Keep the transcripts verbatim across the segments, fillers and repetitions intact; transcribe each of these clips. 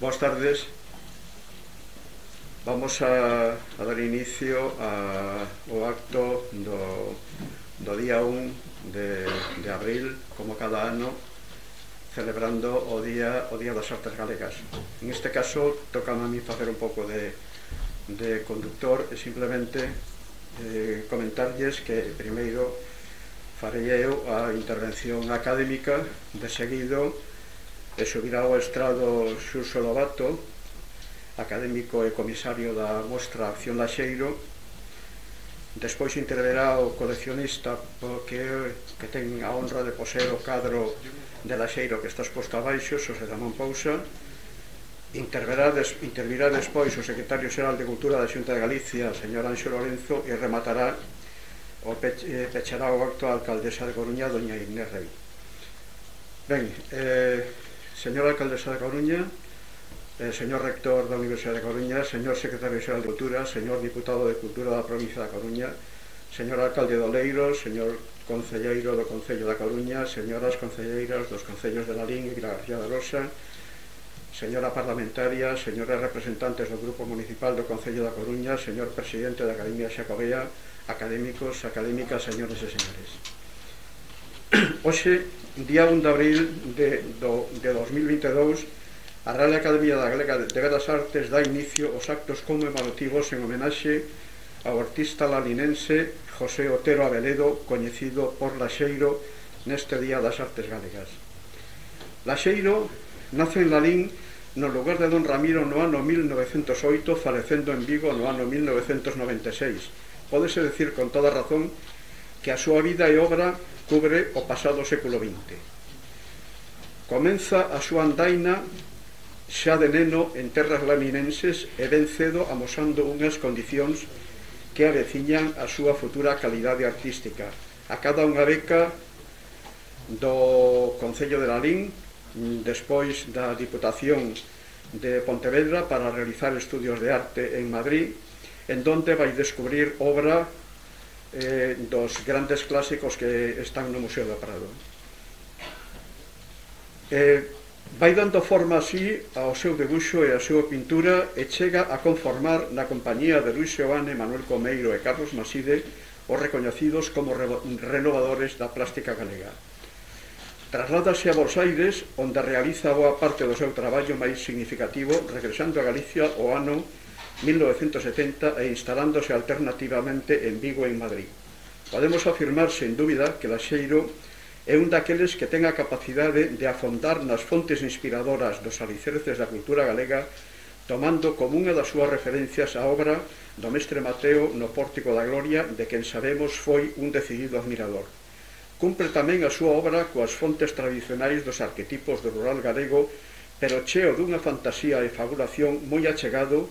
Boas tardes. Vamos a, a dar inicio a, ao acto do, do día un de, de abril, como cada ano, celebrando o Día, o día das Artes Galegas. En este caso, toca a mí facer un pouco de, de conductor e simplemente eh, comentarlles que primeiro farei eu a intervención académica, de seguido e subirá ao estrado Xurxo Lobato, académico e comisario da mostra Acción Laxeiro. Despois interverá o coleccionista que, que ten a honra de poseer o cadro de Laxeiro que está exposto abaixo, Xosé Ramón Pousa. Interverá des, intervirá despois o secretario xeral de Cultura da Xunta de Galicia, señor Anxo Lorenzo, e rematará o peche, pechará o acto a alcaldesa de Coruña, doña Inés Rei. Ben, eh, señora alcaldesa de Coruña, eh, señor rector da Universidade de Coruña, señor secretario xeral de Cultura, señor diputado de Cultura da provincia da Coruña, señor alcalde de Oleiros, señor concelleiro do Concello da Coruña, señoras concelleiras dos concellos de Lalín e Vila García da Rosa, señora parlamentaria, señores representantes do Grupo Municipal do Concello da Coruña, señor presidente da Academia Xacobea, académicos, académicas, señores e señores. Hoxe, día un de abril de, do, de dos mil vinte e dous, a Real Academia da Galega de Belas Artes dá inicio aos actos conmemorativos en homenaxe ao artista lalinense José Otero Abeledo, coñecido por Laxeiro neste Día das Artes Galegas. Laxeiro nace en Lalín no lugar de don Ramiro no ano mil novecentos oito, falecendo en Vigo no ano mil novecentos noventa e seis. Pódese decir con toda razón que a súa vida e obra cubre o pasado século vinte. Comeza a súa andaina xa de neno en terras laninenses e ben cedo amosando unhas condicións que aveciñan a súa futura calidade artística. Acada unha beca do Concello de Lalín, despois da Diputación de Pontevedra, para realizar estudios de arte en Madrid, en donde vai descubrir obra eh, dos grandes clásicos que están no Museo do Prado. Eh, vai dando forma así ao seu debuxo e a súa pintura e chega a conformar na compañía de Luis Seoane, Manuel Comeiro e Carlos Maside os recoñecidos como renovadores da plástica galega. Trasládase a Bos Aires, onde realiza boa parte do seu traballo máis significativo, regresando a Galicia o ano mil novecentos setenta e instalándose alternativamente en Vigo e en Madrid. Podemos afirmar, sen dúbida, que Laxeiro é un daqueles que ten a capacidade de afondar nas fontes inspiradoras dos alicerces da cultura galega, tomando como unha das súas referencias a obra do mestre Mateo no Pórtico da Gloria, de quen sabemos foi un decidido admirador. Cumpre tamén a súa obra coas fontes tradicionais dos arquetipos do rural galego, pero cheo dunha fantasía e fabulación moi achegado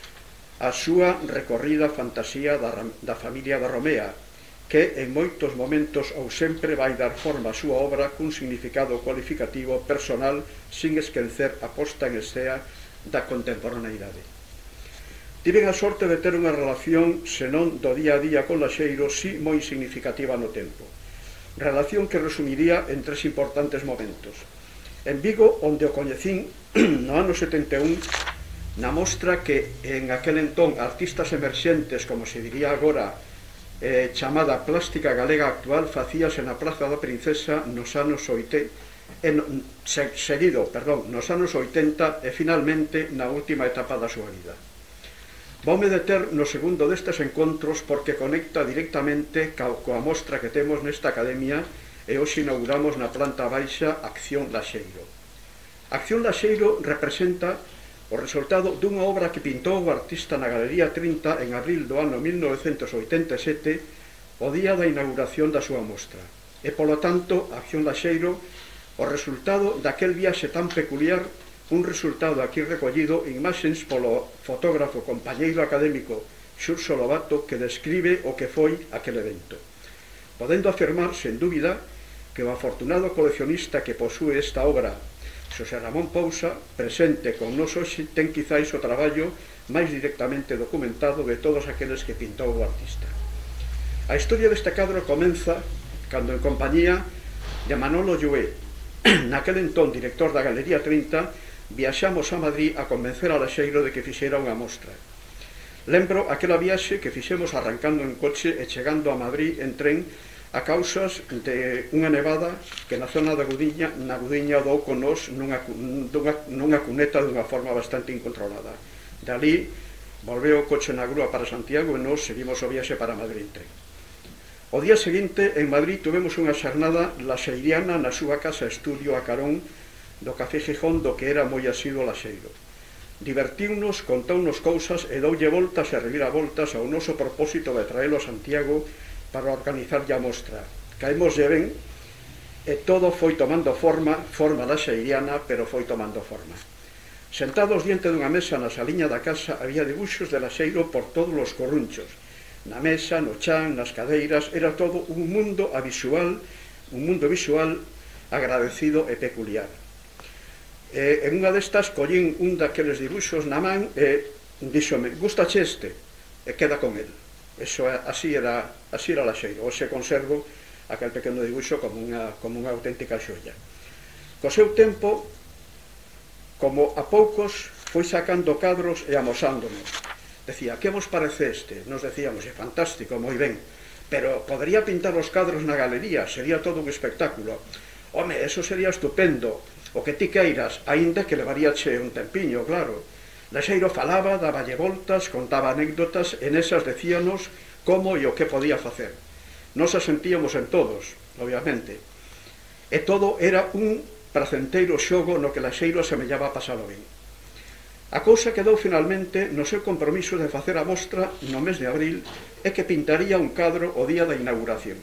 a súa recorrida fantasía da, da familia da Romea, que en moitos momentos ou sempre vai dar forma a súa obra cun significado cualificativo personal, sin esquecer a posta en escena da contemporaneidade. Tiven a sorte de ter unha relación, senón do día a día con Laxeiro, si moi significativa no tempo. Relación que resumiría en tres importantes momentos. En Vigo, onde o coñecín no ano setenta e un, na mostra que en aquel entón artistas emerxentes, como se diría agora, eh, chamada Plástica Galega Actual, facíase na Praza da Princesa nos anos oitenta, eh, no, se, seguido, perdón, nos anos oitenta e finalmente na última etapa da súa vida. Voume deter no segundo destes encontros porque conecta directamente ca, coa mostra que temos nesta academia e hoxe inauguramos na planta baixa Acción Laxeiro. Acción Laxeiro representa o resultado dunha obra que pintou o artista na Galería trinta en abril do ano mil novecentos oitenta e sete, o día da inauguración da súa mostra. E, polo tanto, Acción Laxeiro, o resultado daquel viaxe tan peculiar, un resultado aquí recollido en imaxens polo fotógrafo compañeiro académico Xurxo Lobato, que describe o que foi aquel evento. Podendo afirmar, sen dúbida, que o afortunado coleccionista que posúe esta obra, Xosé Ramón Pousa, presente con nos hoxe, ten quizáis o traballo máis directamente documentado de todos aqueles que pintou o artista. A historia deste cadro comeza cando en compañía de Manolo Llué, naquel entón director da Galería trinta, viaxamos a Madrid a convencer a Laxeiro de que fixera unha mostra. Lembro aquela viaxe que fixemos arrancando en coche e chegando a Madrid en tren a causas de unha nevada que na zona da Gudiña, na Gudiña dou con nos nunha, nunha, nunha cuneta dunha forma bastante incontrolada. Dalí volveu o coche na grúa para Santiago e nos seguimos o viaxe para Madrid en tren. O día seguinte, en Madrid, tuvemos unha xornada laxeiriana na súa casa estudio a carón do Café Gijón, do que era moi asido Laxeiro. Divertiunos, contounos cousas e doulle voltas e reviravoltas ao noso propósito de traelo a Santiago para organizar a mostra. Caímoslle ben e todo foi tomando forma, forma laxeiriana, pero foi tomando forma. Sentados diante dunha mesa na saliña da casa había dibuxos de Laxeiro por todos os corrunchos. Na mesa, no chan, nas cadeiras, era todo un mundo visual, un mundo visual agradecido e peculiar. E, en unha destas collín un daqueles dibuxos na man e díxome, gustache este? E queda con el. Eso, así era, así era Laxeiro. Hoxe conservo aquel pequeno dibuxo como unha, como unha auténtica xoia. Co seu tempo, como a poucos, foi sacando cadros e amosándonos. Decía, que vos parece este? Nos decíamos, é fantástico, moi ben, pero podería pintar os cadros na galería, sería todo un espectáculo. Home, eso sería estupendo. O que ti queiras, aínda que levaríache un tempiño, claro. Laxeiro falaba, daballe voltas, contaba anécdotas, e nesas decíanos como e o que podía facer. Nos asentíamos en todos, obviamente. E todo era un pracenteiro xogo no que Laxeiro semellaba pasalo ben. A cousa quedou finalmente no seu compromiso de facer a mostra no mes de abril e que pintaría un cadro o día da inauguración.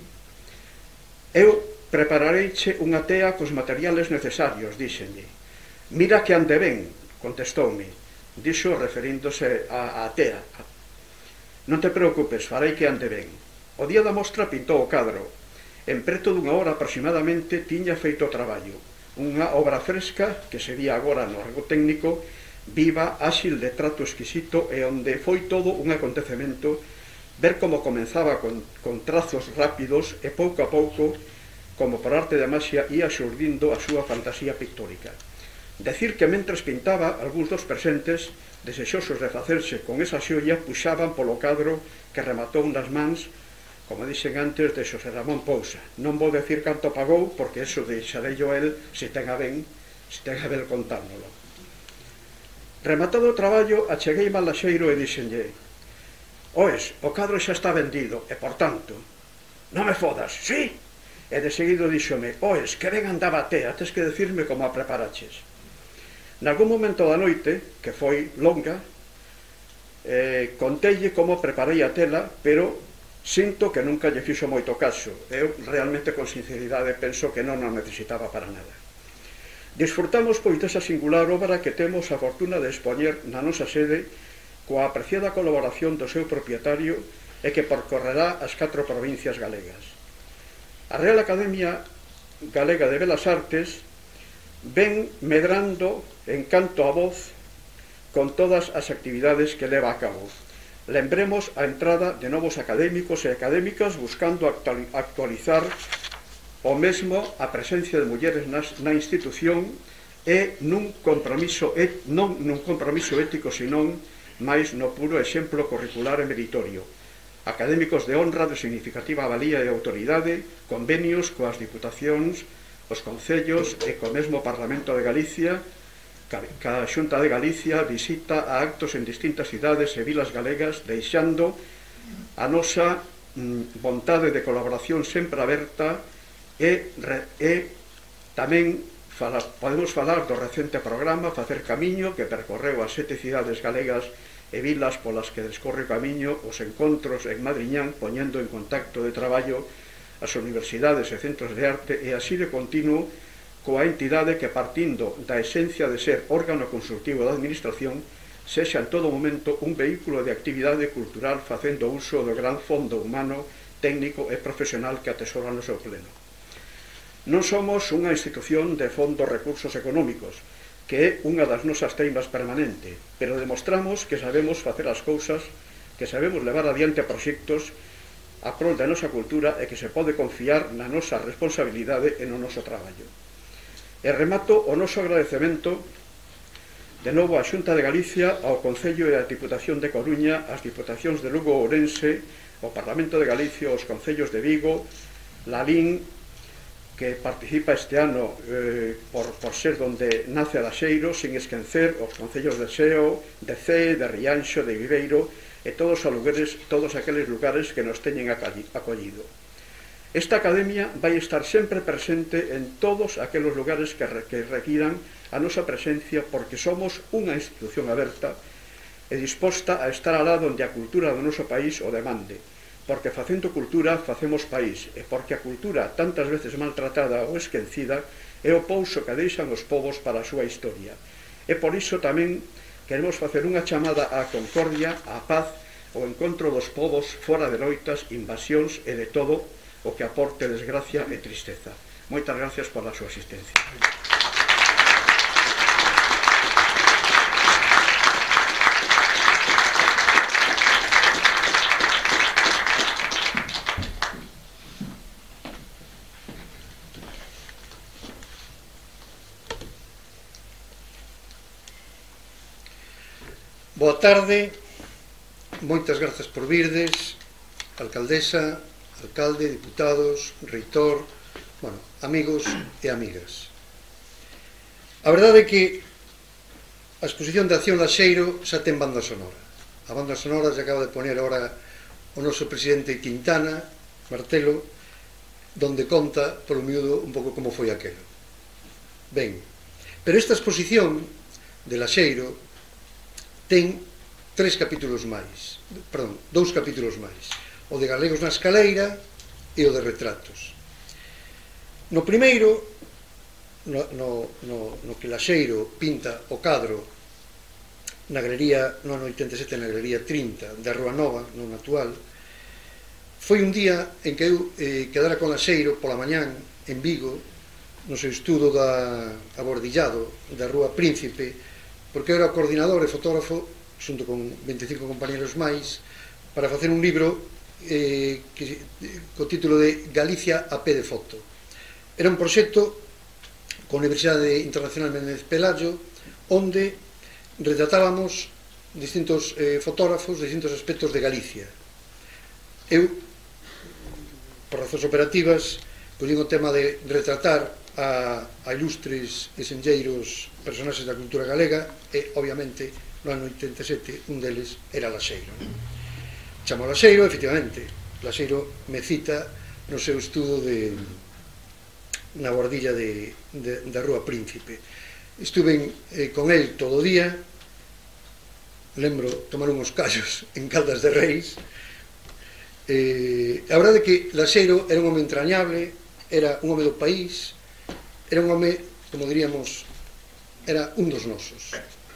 Eu preparareiche unha tea cos materiales necesarios, díxenlle. Mira que ande ben, contestoume, dixo referíndose a, a tea. Non te preocupes, farei que ande ben. O día da mostra pintou o cadro. En preto dunha hora aproximadamente tiña feito o traballo. Unha obra fresca, que sería agora no argo técnico, viva, áxil, de trato exquisito e onde foi todo un acontecemento ver como comenzaba con, con trazos rápidos e pouco a pouco, como por arte de maxia, ia xurdindo a súa fantasía pictórica. Decir que mentres pintaba, algúns dos presentes, desexosos de facerse con esa xoia, puxaban polo cadro que rematou nas mans, como dixen antes, de Xosé Ramón Pousa. Non vou decir canto pagou, porque eso deixarei yo el, se ten a ben, se ten a ben contárnolo. Rematado o traballo, acheguei a Laxeiro e dixenlle, oes, o cadro xa está vendido, e por tanto, non me fodas, sí? E de seguido díxome, oes, que ben andaba a tea, tes que decirme como a preparaches. Nalgún momento da noite, que foi longa, eh, conteille como preparei a tela, pero sinto que nunca lle fixo moito caso. Eu realmente con sinceridade penso que non a necesitaba para nada. Disfrutamos pois desa singular obra que temos a fortuna de expoñer na nosa sede coa apreciada colaboración do seu propietario e que percorrerá as catro provincias galegas. A Real Academia Galega de Belas Artes ven medrando en canto a voz con todas as actividades que leva a cabo. Lembremos a entrada de novos académicos e académicas buscando actualizar o mesmo a presencia de mulleres na institución e nun compromiso, non nun compromiso ético, senón máis no puro exemplo curricular e meritorio. Académicos de honra, de significativa valía e autoridade, convenios coas diputacións, os concellos e co mesmo Parlamento de Galicia, ca Xunta de Galicia visita a actos en distintas cidades e vilas galegas, deixando a nosa mm, vontade de colaboración sempre aberta e, e tamén fala, podemos falar do recente programa Facer Camiño, que percorreu as sete cidades galegas e vilas polas que descorre o camiño, os encontros en Madriñán, poñendo en contacto de traballo as universidades e centros de arte e así de continuo coa entidade que, partindo da esencia de ser órgano consultivo da administración, sexa en todo momento un vehículo de actividade cultural facendo uso do gran fondo humano, técnico e profesional que atesora no seu pleno. Non somos unha institución de fondos recursos económicos, que é unha das nosas teimas permanente, pero demostramos que sabemos facer as cousas, que sabemos levar adiante proxectos a prol da nosa cultura e que se pode confiar na nosa responsabilidade e no noso traballo. E remato o noso agradecemento De novo a Xunta de Galicia, ao Concello e a Diputación de Coruña, as Diputacións de Lugo e Ourense, o Parlamento de Galicia, os Concellos de Vigo, Lalín, que participa este ano eh, por, por ser donde nace a Laxeiro, sin esquecer os concellos de Seo, de Cee, de Rianxo, de Viveiro e todos os lugares, todos aqueles lugares que nos teñen acollido. Esta academia vai estar sempre presente en todos aqueles lugares que, que requiran a nosa presencia, porque somos unha institución aberta e disposta a estar alá onde a cultura do noso país o demande, porque facendo cultura facemos país, e porque a cultura, tantas veces maltratada ou esquecida, é o pouso que deixan os povos para a súa historia. E por iso tamén queremos facer unha chamada á concordia, á paz, ao encontro dos povos fora de loitas, invasións e de todo o que aporte desgracia e tristeza. Moitas gracias pola súa asistencia. Boa tarde, moitas grazas por virdes, alcaldesa, alcalde, diputados, reitor, bueno, amigos e amigas. A verdade é que a exposición de Acción Laxeiro xa ten banda sonora. A banda sonora se acaba de poner ahora o noso presidente Quintana, Martelo, donde conta, por un miúdo, un pouco como foi aquelo. Ben, pero esta exposición de Laxeiro ten tres capítulos máis, perdón, dous capítulos máis, o de Galegos na Escaleira e o de Retratos. No primeiro, no, no, no, no que Laxeiro pinta o cadro na galería, no ano oitenta e sete, na galería trinta da Rúa Nova, non actual, foi un día en que eu eh, quedara con Laxeiro pola mañán en Vigo, no seu estudo da Abordillado, da Rúa Príncipe, porque eu era coordinador e fotógrafo xunto con vinte e cinco compañeros máis para facer un libro eh, que, co título de Galicia a pé de foto. Era un proxecto con a Universidade Internacional Méndez Pelayo, onde retratábamos distintos eh, fotógrafos, distintos aspectos de Galicia. Eu, por razóns operativas, collín o tema de retratar a, a ilustres e senlleiros personaxes da cultura galega e, obviamente, no ano oitenta e sete un deles era Laxeiro. Chamo Laxeiro, efectivamente, Laxeiro me cita no seu estudo de, na bordilla de, de, da Rúa Príncipe. Estuve eh, con el todo o día, lembro tomar uns callos en Caldas de Reis. Eh, a verdade é que Laxeiro era un home entrañable, era un home do país, era un home, como diríamos, era un dos nosos.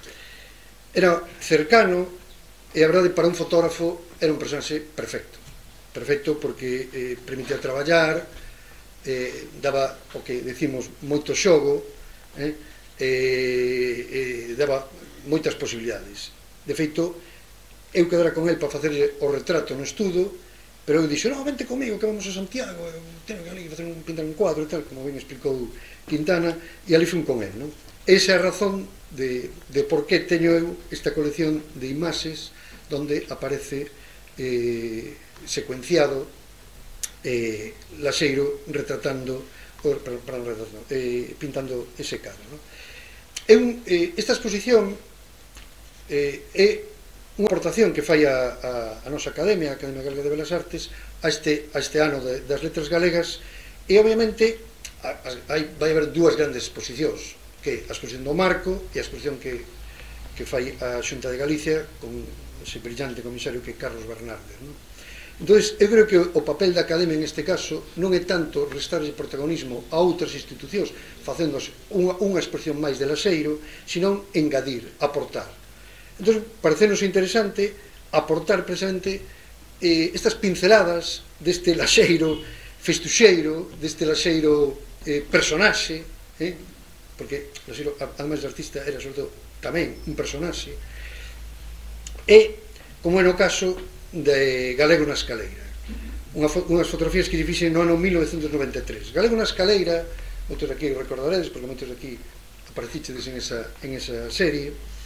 Era cercano e a verdade para un fotógrafo era un personaxe perfecto. Perfecto porque eh, permitía traballar, eh, daba o que decimos moito xogo, eh, eh, eh, daba moitas posibilidades. De feito, eu quedara con el para facerlle o retrato no estudo, pero eu dixo, no, vente comigo que vamos a Santiago, eu teño que ali facer un, pintar un cuadro e tal, como ben explicou Quintana, e ali fui con el, non? Esa é a razón de, de por que teño eu esta colección de imaxes donde aparece eh, secuenciado eh, Laxeiro retratando, or, perdón, perdón, retratando eh, pintando ese cadro, non? É un, eh, esta exposición eh, é unha aportación que fai a, a, a nosa Academia, a Academia Galega de Belas Artes, a este, a este ano de, das letras galegas, e obviamente a, a, hai, vai haber dúas grandes exposicións, que a exposición do Marco e a exposición que, que fai a Xunta de Galicia con ese brillante comisario que é Carlos Bernardes, non? Entón, eu creo que o papel da Academia neste caso non é tanto restarlle protagonismo a outras institucións facéndose unha, unha exposición máis de Laxeiro, senón engadir, aportar. Entón, parecenos interesante aportar presente eh, estas pinceladas deste Laxeiro festuxeiro, deste Laxeiro eh, personaxe, eh, porque Laxeiro, ademais de artista, era sobre todo tamén un personaxe, e, como é no caso de Galego na Escaleira, unha, unhas fotografías que lle fixen no ano mil novecentos noventa e tres. Galego na Escaleira, moitos aquí recordaredes, porque moitos aquí aparecichedes en esa, en esa serie,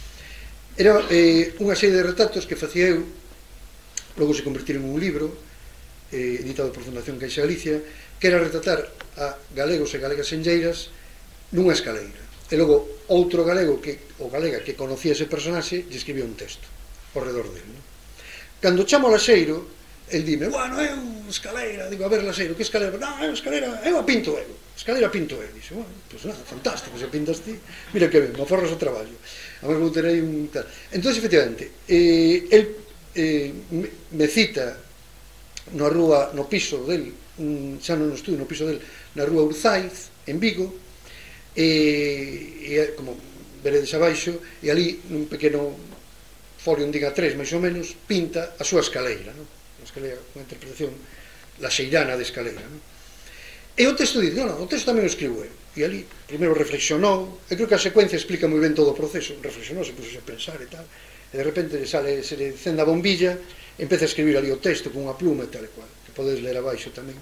Era eh, unha serie de retratos que facía eu, logo se convertiron en un libro, eh, editado por Fundación Caixa Galicia, que era retratar a galegos e galegas senlleiras nunha escaleira. E logo, outro galego que, o galega que conocía ese personaxe, lle escribía un texto ao redor dele. No? Cando chamo a Laxeiro, el dime, bueno, eu, escaleira, digo, a ver, Laxeiro, que escaleira? Non, eu, escaleira, eu a pinto eu, escaleira pinto eu. Dixe, bueno, pois pues nada, fantástico, se pintas ti, mira que ben, me aforras o traballo. Además, vou ter aí un tal. Entón, efectivamente, eh, el eh, me cita na rúa, no piso del, xa non no estudio, no piso del, na rúa Urzaiz, en Vigo, e, e como veredes abaixo, e ali, nun pequeno folio, un diga tres, máis ou menos, pinta a súa escaleira, non? Unha escaleira, unha interpretación laxeirana de escaleira, non? E o texto dice, non, non, o texto tamén o escribo eu. E ali, primeiro reflexionou, e creo que a secuencia explica moi ben todo o proceso, reflexionou, se puso a pensar e tal, e de repente sale, se le encende a bombilla, e empeza a escribir ali o texto con unha pluma e tal e cual, que podedes ler abaixo tamén.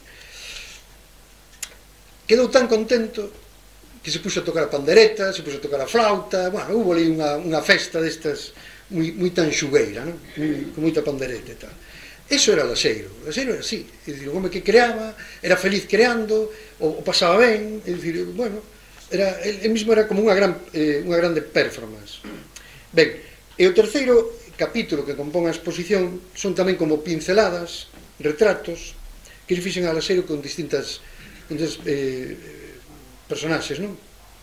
Quedou tan contento que se puso a tocar a pandereta, se puso a tocar a flauta, bueno, hubo ali unha, unha festa destas moi, moi tan xugueira, non? Muy, con moita pandereta e tal. Eso era Laxeiro, Laxeiro era así, é dicir, o home que creaba, era feliz creando, o, o pasaba ben, é dicir, bueno, era, el, el mismo era como unha gran, eh, unha grande performance. Ben, e o terceiro capítulo que compón a exposición son tamén como pinceladas, retratos, que se fixen a Laxeiro con distintas, con distintas eh, personaxes, non?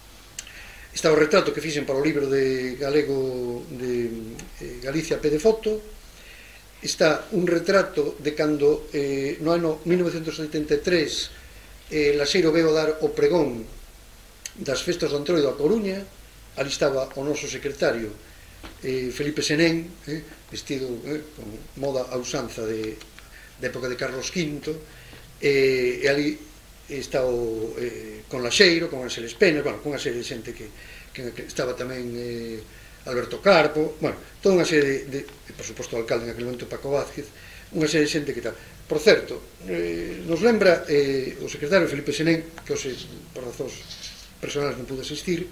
Está o retrato que fixen para o libro de galego de eh, Galicia P de Foto. Está un retrato de cando eh, no ano mil novecentos oitenta e tres eh, Laxeiro veo dar o pregón das festas do Antroido a Coruña. Ali estaba o noso secretario eh, Felipe Senén, eh, vestido eh, con moda a usanza de, de época de Carlos quinto, eh, e ali está o, eh, con Laxeiro, con Ángeles Penas, bueno, con unha serie de xente que, que, que estaba tamén eh, Alberto Carpo, bueno, toda unha serie de, de por suposto o alcalde en aquel momento Paco Vázquez, unha serie de xente que tal. Por certo, eh, nos lembra eh, o secretario Felipe Senén, que hoxe por razóns personales non pude asistir,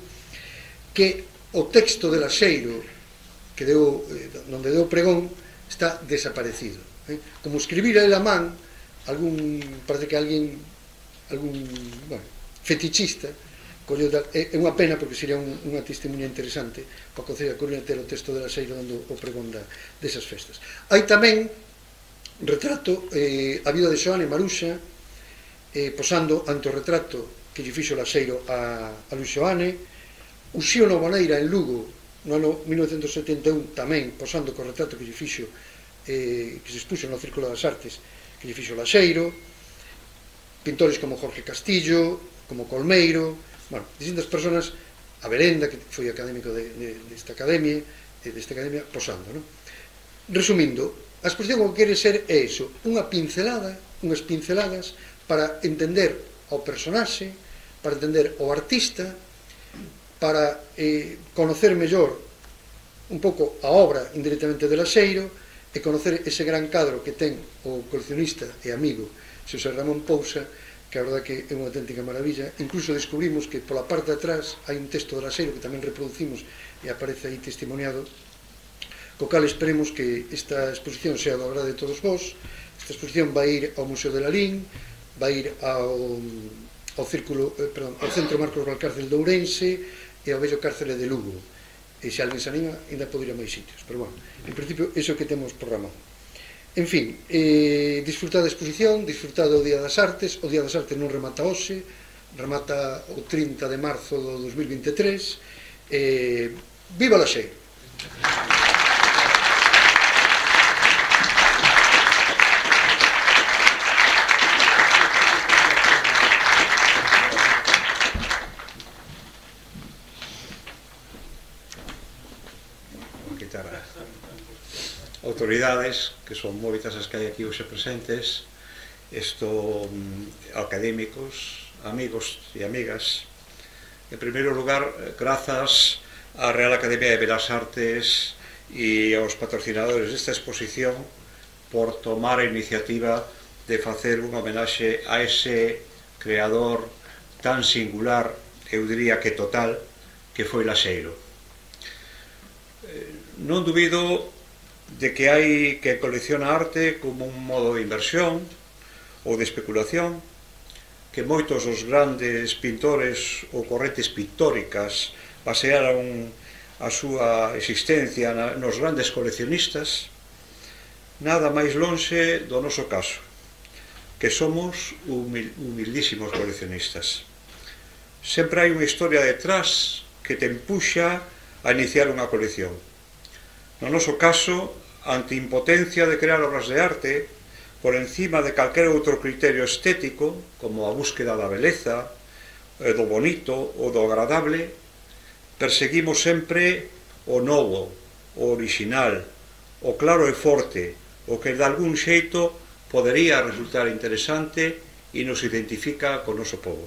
que o texto de Laxeiro que deu, eh, donde deu pregón está desaparecido, eh? Como escribira el a man algún, parece que alguén algún, bueno, fetichista colleu tal, é unha pena porque sería un, unha testemunha interesante para o Concello da Coruña ter o texto de Laxeiro dando o pregón da, desas festas. Hai tamén retrato eh, a vida de Xoane Maruxa eh, posando ante o retrato que lle fixo Laxeiro a, a Luis Xoane, Uxío Novoneira en Lugo no ano mil novecentos setenta e un tamén posando co retrato que lle fixo eh, que se expuxo no Círculo das Artes que lle fixo Laxeiro, pintores como Jorge Castillo, como Colmeiro, bueno, distintas personas, a Berenda, que foi académico de, de, desta academia, de, desta academia, posando, non? Resumindo, a exposición o que quere ser é iso, unha pincelada, unhas pinceladas para entender ao personaxe, para entender ao artista, para eh, conocer mellor un pouco a obra indirectamente de Laxeiro e conocer ese gran cadro que ten o coleccionista e amigo Xosé Ramón Pousa, que a verdade que é unha auténtica maravilla. Incluso descubrimos que pola parte de atrás hai un texto de Laxeiro que tamén reproducimos e aparece aí testimoniado, co cal esperemos que esta exposición sea do agrado de todos vós. Esta exposición vai ir ao Museo de Lalín, vai ir ao, ao, círculo, eh, perdón, ao Centro Marcos Valcárcel de Ourense e ao Bello Cárcere de Lugo. E se alguén se anima, ainda pode ir a máis sitios. Pero, bueno, en principio, iso que temos programado. En fin, eh, disfrutad da exposición, disfrutad do Día das Artes. O Día das Artes non remata hoxe, remata o trinta de marzo do dos mil vinte e tres. Eh, viva Laxeiro! Autoridades, que son moitas as que hai aquí hoxe presentes, isto, académicos, amigos e amigas. En primeiro lugar, grazas á Real Academia de Belas Artes e aos patrocinadores desta exposición por tomar a iniciativa de facer unha homenaxe a ese creador tan singular, eu diría que total, que foi Laxeiro. non dubido de que hai que colecciona arte como un modo de inversión ou de especulación, que moitos dos grandes pintores ou correntes pictóricas basearon a súa existencia nos grandes coleccionistas. Nada máis lonxe do noso caso, que somos humildísimos coleccionistas. Sempre hai unha historia detrás que te empuxa a iniciar unha colección. No noso caso, ante impotencia de crear obras de arte, por encima de calquera outro criterio estético, como a búsqueda da beleza, do bonito ou do agradable, perseguimos sempre o novo, o original, o claro e forte, o que de algún xeito podería resultar interesante e nos identifica co noso povo.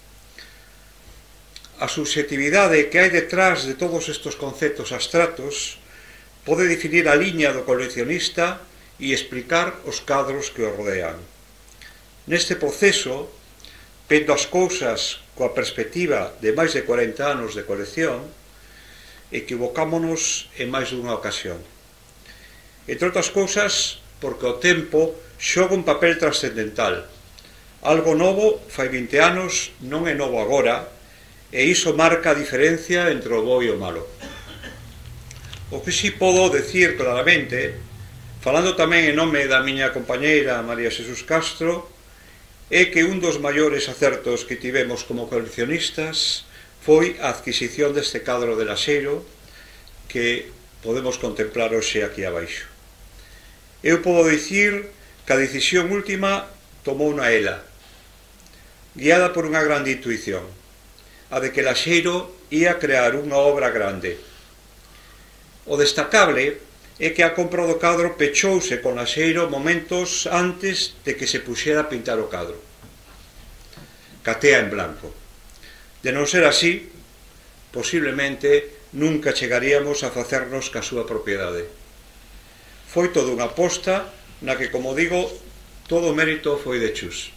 A subxetividade que hai detrás de todos estes conceptos abstratos pode definir a liña do coleccionista e explicar os cadros que o rodean. Neste proceso, vendo as cousas coa perspectiva de máis de cuarenta anos de colección, equivocámonos en máis dunha ocasión. Entre outras cousas, porque o tempo xoga un papel trascendental. Algo novo fai vinte anos non é novo agora, e iso marca a diferencia entre o bo e o malo. O que si podo decir claramente, falando tamén en nome da miña compañeira María Xesús Castro, é que un dos maiores acertos que tivemos como coleccionistas foi a adquisición deste cadro de Laxeiro que podemos contemplar hoxe aquí abaixo. Eu podo dicir que a decisión última tomou na ela, guiada por unha grande intuición, a de que Laxeiro ia crear unha obra grande. O destacable é que a compra do cadro pechouse con Laxeiro momentos antes de que se puxera a pintar o cadro. Catea en blanco. De non ser así, posiblemente nunca chegaríamos a facernos ca súa propiedade. Foi toda unha aposta na que, como digo, todo o mérito foi de Chus.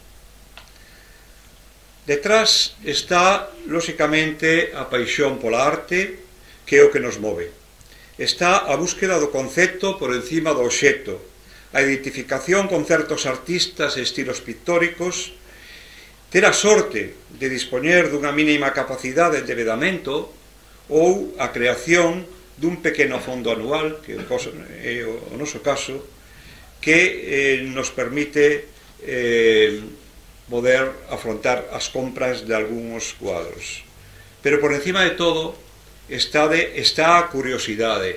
Detrás está, lóxicamente, a paixón pola arte, que é o que nos move. Está a búsqueda do concepto por encima do obxecto, a identificación con certos artistas e estilos pictóricos, ter a sorte de dispoñer dunha mínima capacidade de vedamento ou a creación dun pequeno fondo anual, que é o noso caso, que eh, nos permite eh, poder afrontar as compras de algúns cuadros. Pero por encima de todo está, de, está a curiosidade.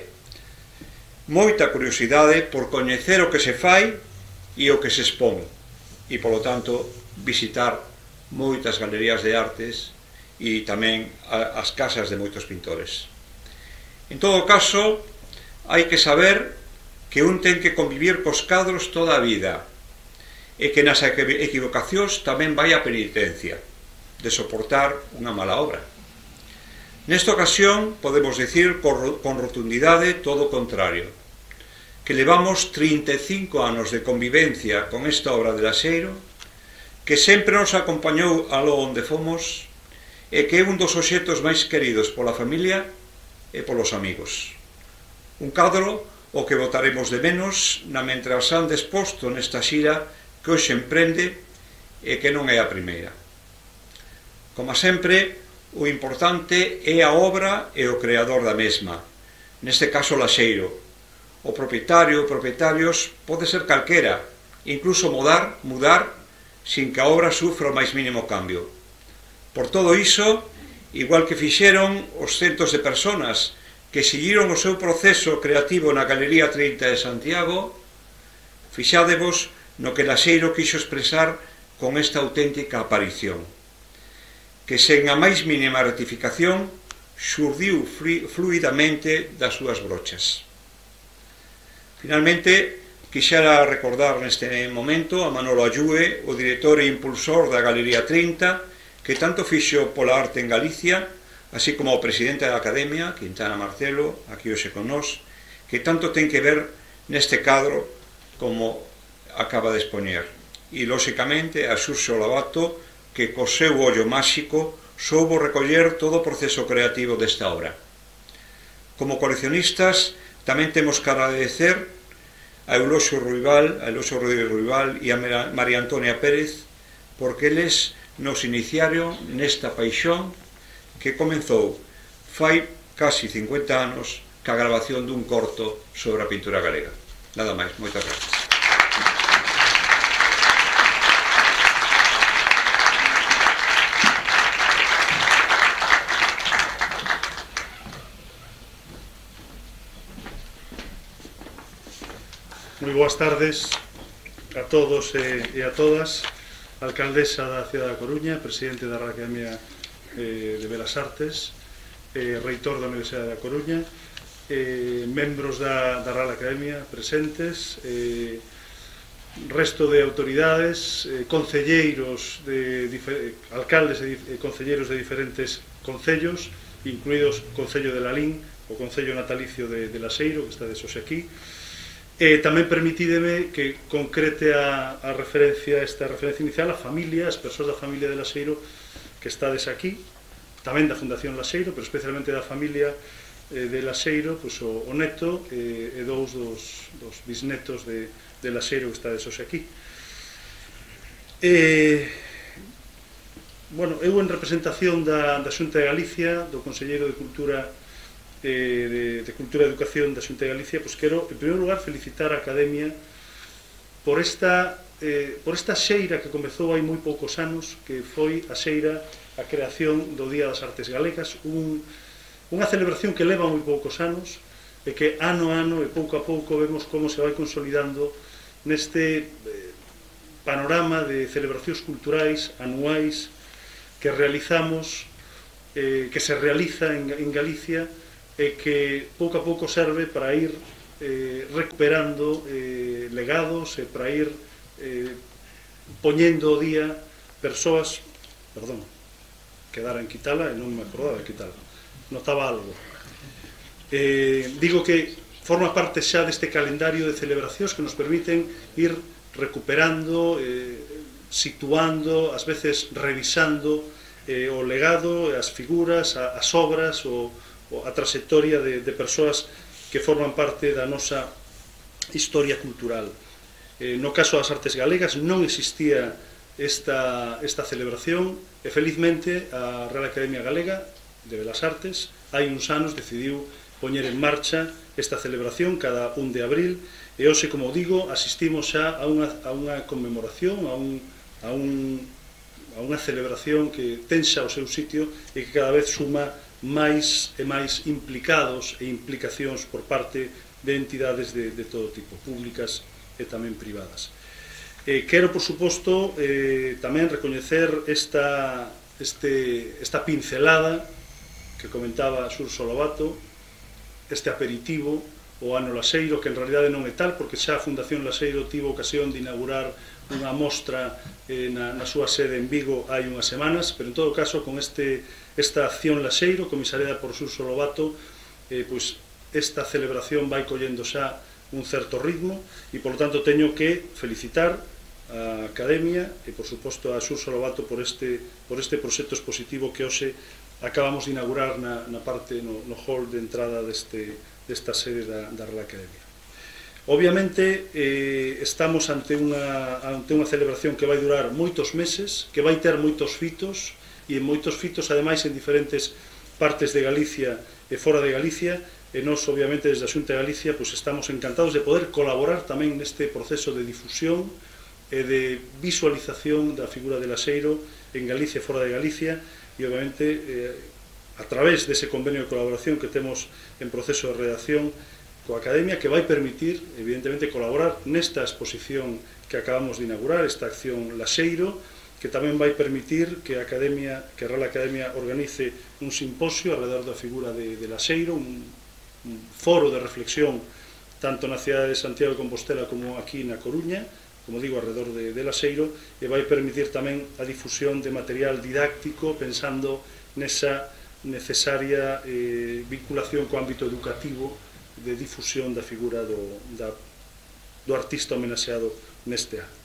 Moita curiosidade por coñecer o que se fai e o que se expón. E, polo tanto, visitar moitas galerías de artes e tamén as casas de moitos pintores. En todo caso, hai que saber que un ten que convivir cos cadros toda a vida e que nas equivocacións tamén vai a penitencia de soportar unha mala obra. Nesta ocasión podemos dicir con rotundidade todo o contrario, que levamos trinta e cinco anos de convivencia con esta obra de Laxeiro, que sempre nos acompañou aló onde fomos e que é un dos obxectos máis queridos pola familia e polos amigos. Un cadro o que botaremos de menos na mentras han desposto nesta xira que hoxe emprende e que non é a primeira. Como sempre, o importante é a obra e o creador da mesma, neste caso Laxeiro. O propietario ou propietarios pode ser calquera, incluso mudar, mudar, sin que a obra sufra o máis mínimo cambio. Por todo iso, igual que fixeron os centos de personas que seguiron o seu proceso creativo na Galería trinta de Santiago, fixádevos no que Laxeiro quixo expresar con esta auténtica aparición, que sen a máis mínima rectificación xurdiu fluidamente das súas brochas. Finalmente, quixera recordar neste momento a Manolo Ayue, o director e impulsor da Galería trinta, que tanto fixo pola arte en Galicia, así como o presidente da Academia, Quintana Marcelo, aquí hoxe con nós, que tanto ten que ver neste cadro como acaba de expoñer. E, lóxicamente, a Xurxo Lavato, que co seu ollo máxico soubo recoller todo o proceso creativo desta obra. Como coleccionistas, Tamén temos que agradecer a Eulosio Ruibal, a Eulosio Ruibal e a María Antonia Pérez, porque eles nos iniciaron nesta paixón que comenzou fai casi cincuenta anos ca grabación dun corto sobre a pintura galega. Nada máis, moitas gracias. Moi boas tardes a todos e a todas. Alcaldesa da cidade da Coruña, presidente da Real Academia de Belas Artes, reitor da Universidade da Coruña, membros da Real Academia presentes, resto de autoridades, concelleiros, alcaldes e concelleiros de diferentes concellos, incluídos o Concello de Lalín, o Concello Natalicio de Laseiro, que está de hoxe aquí. E tamén permitídeme que concrete a, a referencia, esta referencia inicial, a familia, as persoas da familia de Laseiro que estades aquí, tamén da Fundación Laseiro, pero especialmente da familia eh, de Laseiro, pois, o, o neto eh, e dous dos, dos bisnetos de, de Laseiro que estades hoxe aquí. E, bueno, eu en representación da, da Xunta de Galicia, do Conselleiro de Cultura De, de Cultura e Educación da Xunta de Galicia, pois quero, en primeiro lugar, felicitar a Academia por esta, eh, por esta xeira que comezou hai moi poucos anos, que foi a xeira, a creación do Día das Artes Galegas, un, unha celebración que leva moi poucos anos, e que ano a ano e pouco a pouco vemos como se vai consolidando neste eh, panorama de celebracións culturais anuais que realizamos, eh, que se realiza en, en Galicia, e que pouco a pouco serve para ir eh, recuperando eh, legados e para ir eh, poñendo o día persoas, perdón, quedara en quitala e non me acordaba de quitala, notaba algo. Eh, digo que forma parte xa deste calendario de celebracións que nos permiten ir recuperando, eh, situando, ás veces revisando eh, o legado, as figuras, as obras, o a trayectoria de, de persoas que forman parte da nosa historia cultural. Eh, no caso das artes galegas non existía esta, esta celebración e felizmente a Real Academia Galega de Belas Artes hai uns anos decidiu poñer en marcha esta celebración cada un de abril e hoxe, como digo, asistimos xa a unha, a unha conmemoración, a, un, a, un, a unha celebración que ten xa o seu sitio e que cada vez suma máis e máis implicados e implicacións por parte de entidades de, de todo tipo, públicas e tamén privadas. Eh, quero, por suposto, eh, tamén recoñecer esta, este, esta pincelada que comentaba Xurxo Lobato, este aperitivo, o Ano Laseiro, que en realidade non é tal, porque xa a Fundación Laseiro tivo ocasión de inaugurar unha mostra eh, na, na súa sede en Vigo hai unhas semanas, pero en todo caso con este, esta acción Laseiro, comisariada por Xurxo Lobato, eh, pois esta celebración vai collendo xa un certo ritmo e, por lo tanto, teño que felicitar a Academia e, por suposto, a Xurxo Lobato por este, por este proxecto expositivo que hoxe acabamos de inaugurar na, na parte, no, no hall de entrada deste, desta sede da, da Real Academia. Obviamente, eh, estamos ante unha, ante unha celebración que vai durar moitos meses, que vai ter moitos fitos, e en moitos fitos, ademais, en diferentes partes de Galicia e fora de Galicia, e nós, obviamente, desde a Xunta de Galicia, pues, estamos encantados de poder colaborar tamén neste proceso de difusión e de visualización da figura de Laseiro en Galicia e fora de Galicia, e, obviamente, eh, a través dese convenio de colaboración que temos en proceso de redacción coa Academia, que vai permitir, evidentemente, colaborar nesta exposición que acabamos de inaugurar, esta acción Laseiro, que tamén vai permitir que a Academia, que a Real Academia organice un simposio alrededor da figura de, de Laseiro, un, un foro de reflexión tanto na cidade de Santiago de Compostela como aquí na Coruña, como digo, alrededor de, de Laseiro, e vai permitir tamén a difusión de material didáctico pensando nesa necesaria eh, vinculación co ámbito educativo de difusión da figura do, da, do artista homenaxeado neste ano.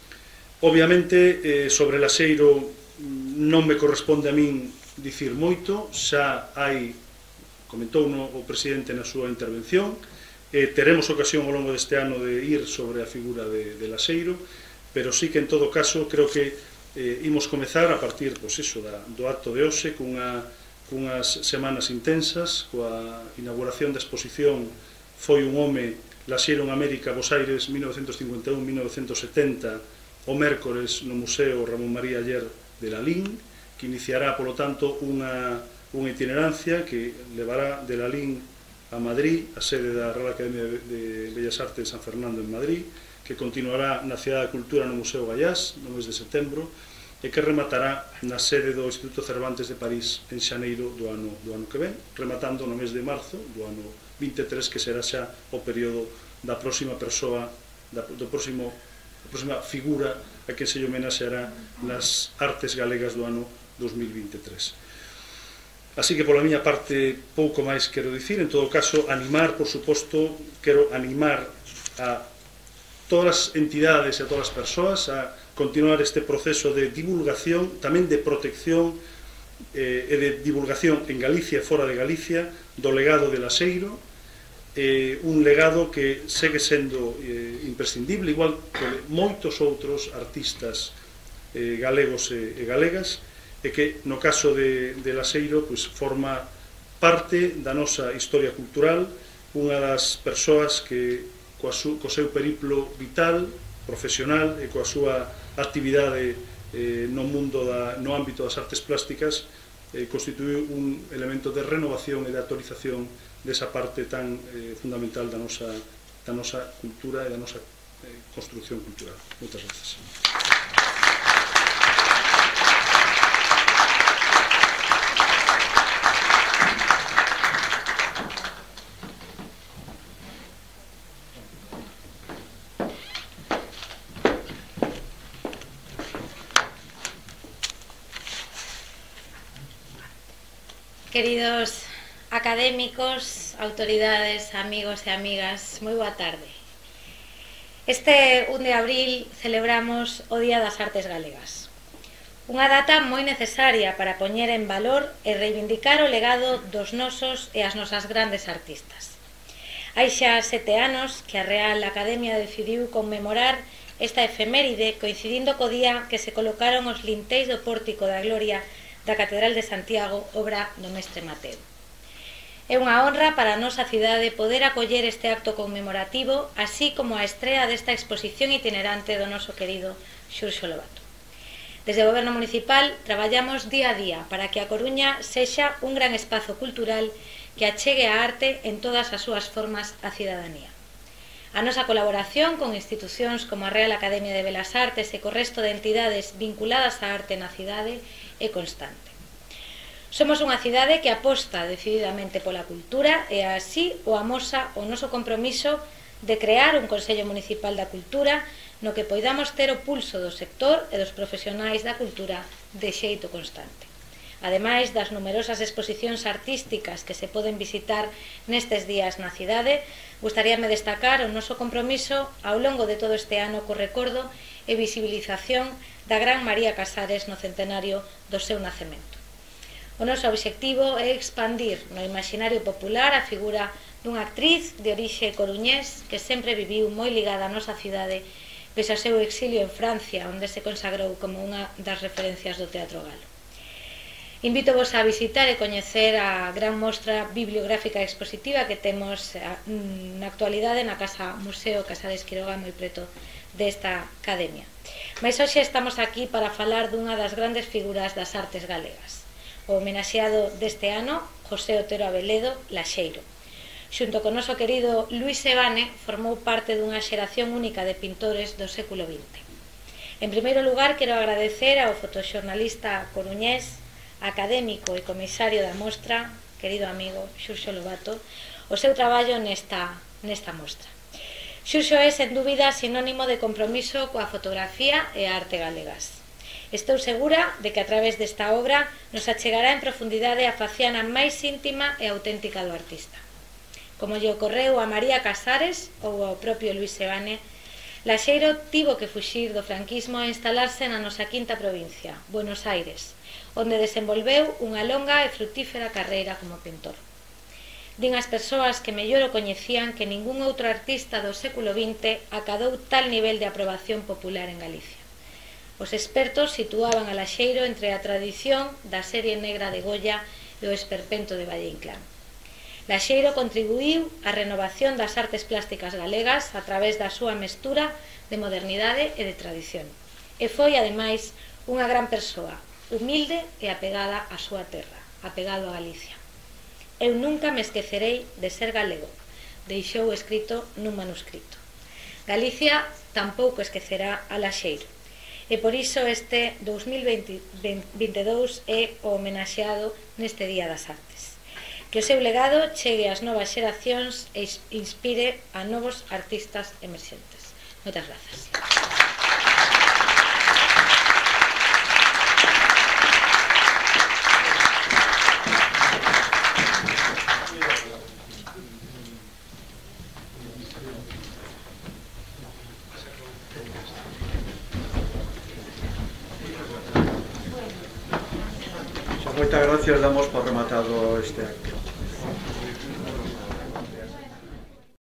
Obviamente, eh, sobre Laseiro non me corresponde a min dicir moito, xa hai, comentou no, o presidente na súa intervención, Eh, teremos ocasión ao longo deste ano de ir sobre a figura de, de Laseiro, pero sí que en todo caso creo que eh, imos comezar a partir pois iso, da, do acto de hoxe cunha, cunhas semanas intensas, coa inauguración da exposición Foi un home, Laseiro en América, Bos Aires, mil novecentos cincuenta e un a mil novecentos setenta, o mércores no Museo Ramón María Aller de Lalín, que iniciará, polo tanto, unha, unha itinerancia que levará de Lalín a Madrid, a sede da Real Academia de Bellas Artes de San Fernando en Madrid, que continuará na Cidade da Cultura no Museo Gallás no mes de setembro e que rematará na sede do Instituto Cervantes de París en xaneiro do ano, do ano que ven, rematando no mes de marzo do ano vinte e tres, que será xa o período da próxima persoa, da, do próximo, a próxima figura a que se lle homenaxeará nas artes galegas do ano dos mil vinte e tres. Así que, pola miña parte, pouco máis quero dicir. En todo caso, animar, por suposto, quero animar a todas as entidades e a todas as persoas a continuar este proceso de divulgación, tamén de protección eh, e de divulgación en Galicia e fora de Galicia do legado de Laseiro, eh, un legado que segue sendo eh, imprescindible, igual que moitos outros artistas eh, galegos e, e galegas, e que no caso de, de Laseiro pois, forma parte da nosa historia cultural, unha das persoas que coa su, co seu periplo vital, profesional e coa súa actividade eh, no mundo da, no ámbito das artes plásticas eh, constituiu un elemento de renovación e de actualización desa parte tan eh, fundamental da nosa, da nosa cultura e da nosa eh, construcción cultural. Moitas gracias. Queridos académicos, autoridades, amigos e amigas, moi boa tarde. Este un de abril celebramos o Día das Artes Galegas. Unha data moi necesaria para poñer en valor e reivindicar o legado dos nosos e as nosas grandes artistas. Hai xa sete anos que a Real Academia decidiu conmemorar esta efeméride coincidindo co día que se colocaron os linteis do Pórtico da Gloria da Catedral de Santiago, obra do mestre Mateo. É unha honra para a nosa cidade poder acoller este acto conmemorativo, así como a estrea desta exposición itinerante do noso querido Xurxo Lobato. Desde o Goberno Municipal traballamos día a día para que a Coruña sexa un gran espazo cultural que achegue a arte en todas as súas formas á cidadanía. A nosa colaboración con institucións como a Real Academia de Belas Artes e co resto de entidades vinculadas á arte na cidade é constante. Somos unha cidade que aposta decididamente pola cultura e así o amosa o noso compromiso de crear un Consello Municipal da Cultura no que poidamos ter o pulso do sector e dos profesionais da cultura de xeito constante. Ademais das numerosas exposicións artísticas que se poden visitar nestes días na cidade, gustaríame destacar o noso compromiso ao longo de todo este ano co recordo e visibilización da gran María Casares no centenario do seu nacemento. O noso obxectivo é expandir no imaginario popular a figura dunha actriz de orixe coruñés que sempre viviu moi ligada á nosa cidade pese ao seu exilio en Francia, onde se consagrou como unha das referencias do teatro galo. Invítovos a visitar e coñecer a gran mostra bibliográfica expositiva que temos na actualidade na Casa Museo Casares Quiroga, moi preto desta academia. Mais hoxe estamos aquí para falar dunha das grandes figuras das artes galegas, o homenaxeado deste ano, José Otero Abeledo, Laxeiro. Xunto con noso querido Luis Sebane, formou parte dunha xeración única de pintores do século vinte. En primeiro lugar, quero agradecer ao fotoxornalista coruñés, académico e comisario da mostra, querido amigo Xurxo Lobato, o seu traballo nesta, nesta mostra. Xurxo é, sen dúbida, sinónimo de compromiso coa fotografía e a arte galegas. Estou segura de que a través desta obra nos achegará en profundidade a faciana máis íntima e auténtica do artista. Como lle ocorreu a María Casares ou ao propio Luis Sebane, Laxeiro tivo que fuxir do franquismo e instalarse na nosa quinta provincia, Buenos Aires, onde desenvolveu unha longa e frutífera carreira como pintor. Din as persoas que mellor o coñecían que ningún outro artista do século vinte acadou tal nivel de aprobación popular en Galicia. Os expertos situaban a Laxeiro entre a tradición da serie negra de Goya e o esperpento de Valle Inclán. Laxeiro contribuíu á renovación das artes plásticas galegas a través da súa mestura de modernidade e de tradición. E foi, ademais, unha gran persoa, humilde e apegada á súa terra, apegado a Galicia. Eu nunca me esquecerei de ser galego, deixou escrito nun manuscrito. Galicia tampouco esquecerá a Laxeiro. E por iso este dous mil vinte e dous é o homenaxeado neste Día das Artes. Que o seu legado chegue ás novas xeracións e inspire a novos artistas emerxentes. Moitas grazas. Moitas gracias, damos por rematado este acto.